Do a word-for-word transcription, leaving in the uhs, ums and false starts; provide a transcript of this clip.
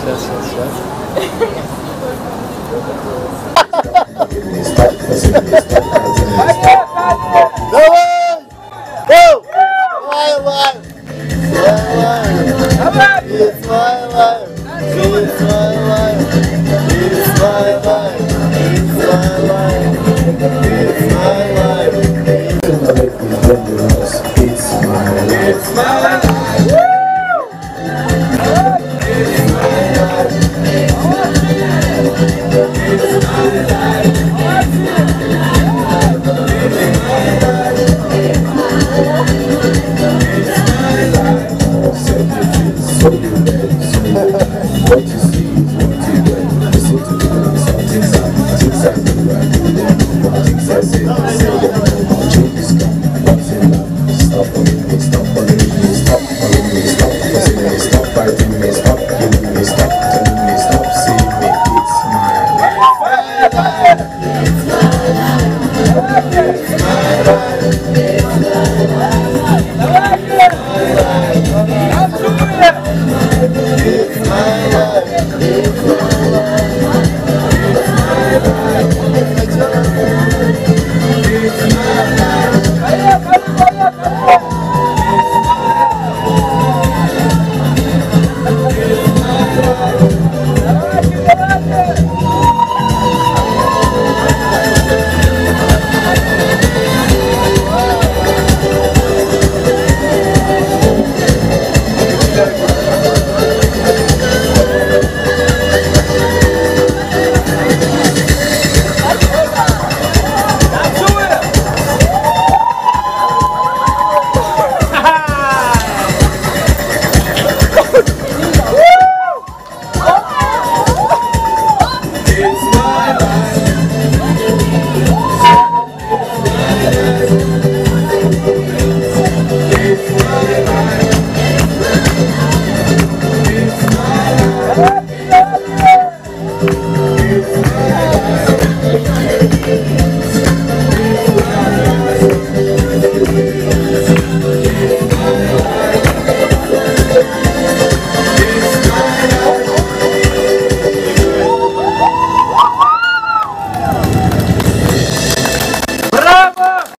yes, yes, yes. No way! Go! My life! My life! It's my life! It's my life! It's my life! It's my life! It's my life! It's my life! It's my life! It's my life! What you see is what you get. Listen to the noise, all things I things I do, I do them. All things I say, I say them. All changes come, once in love. Stop following me, stop following me, stop following me, stop fussing me, stop fighting me, stop killing me, stop telling me, stop seeing me. It's my life. It's my life. It's my life. It's my life. It's my life. It's my life.